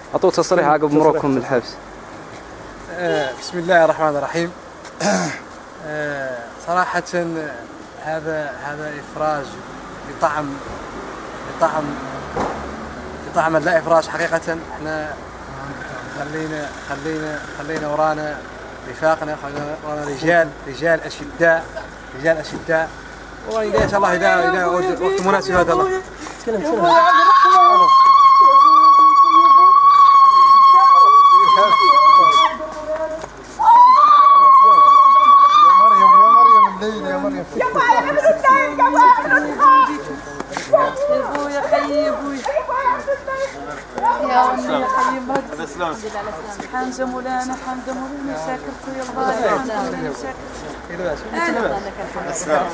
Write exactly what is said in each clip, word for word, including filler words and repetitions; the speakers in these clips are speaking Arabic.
عطوا تصريح عقب مروقكم من الحبس. آه بسم الله الرحمن الرحيم. آه صراحة هذا هذا إفراج بطعم بطعم بطعم لا إفراج حقيقة. احنا خلينا خلينا خلينا ورانا رفاقنا، خلينا ورانا رجال رجال أشداء رجال أشداء وإن شاء الله إذا إذا وقت مناسب هذا الله. تكلم تكلم. يا خيي يا ابوي يا وني يا خيي مرد حمزه مولانا حمزه مولانا شاكرت يا الله حمزه شاكرت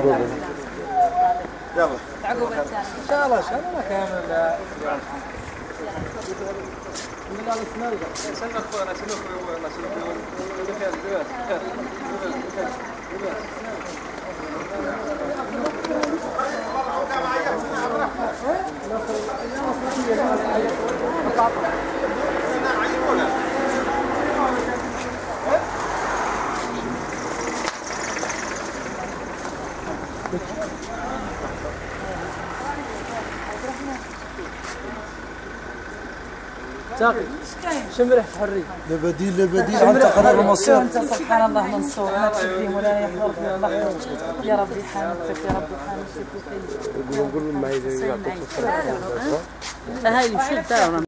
يلا تعقوب ان شاء الله ان شاء الله كامل. تاقي شم ريحة حرية لبديل لبديل عن تقرير المصير. انت سبحان الله منصور ما تشوفيه ولا يحضر في الله يا ربي حامدتك يا ربي حامدتك. يقولون ما يعطوك هاي شو